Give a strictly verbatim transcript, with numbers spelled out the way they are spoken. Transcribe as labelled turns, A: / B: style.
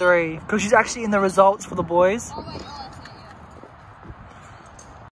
A: three. Because she's actually in the results for the boys.